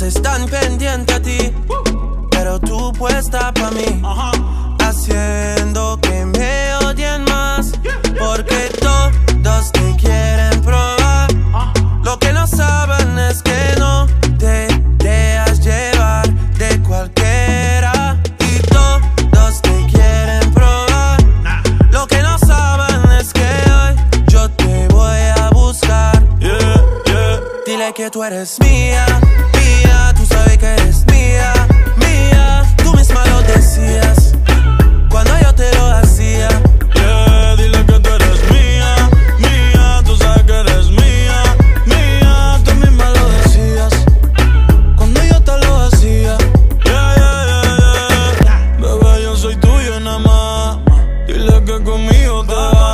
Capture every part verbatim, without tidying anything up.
están pendientes a ti, pero tú puesta pa' mí, haciendo que me odien más, porque todos te quieren probar. Lo que no saben es que no te dejas llevar de cualquiera, y todos te quieren probar. Lo que no saben es que hoy yo te voy a buscar. Yeah, yeah. Dile que tú eres mía, mía, tú sabes que eres mía, mía. Tú misma lo decías cuando yo te lo hacía. Yeah, dile que tú eres mía, mía, tú sabes que eres mía, mía. Tú misma lo decías cuando yo te lo hacía. Yeah, yeah, yeah, yeah. Bebé, yo soy tuyo nada más. Dile que conmigo te vas.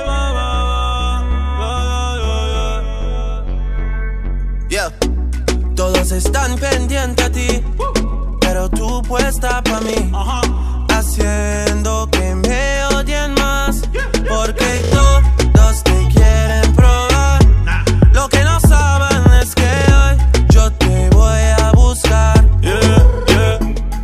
Yeah. Todos están pendientes a ti, pero tú puesta pa' mí, haciendo que me odien más, porque todos te quieren probar. Lo que no saben es que hoy yo te voy a buscar. Yeah, yeah.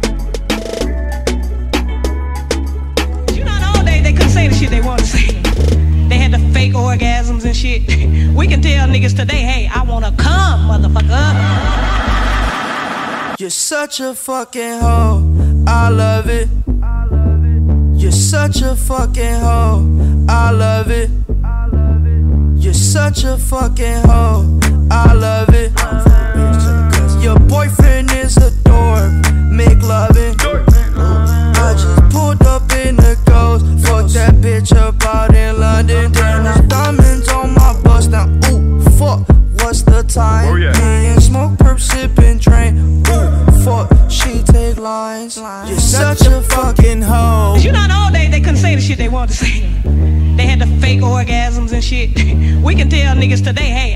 You know, the old days they couldn't say the shit they wanted to say. They had the fake orgasms and shit. We can tell niggas today, hey, I wanna come, motherfucker. You're such a fucking hoe, I love it. You're such a fucking hoe, I love it. You're such a fucking hoe, I love it. Your boyfriend is a dork, make loving. I just pulled up in the ghost, fuck that bitch up out in London. Damn, there's diamonds on my bust now, ooh, fuck, what's the time? Oh, yeah. Me and smoke, perp, sippin', drain, ooh, fuck, she take lines. You're such a fucking hoe. You know, the old days they couldn't say the shit they wanted to say. They had the fake orgasms and shit. We can tell niggas today, hey,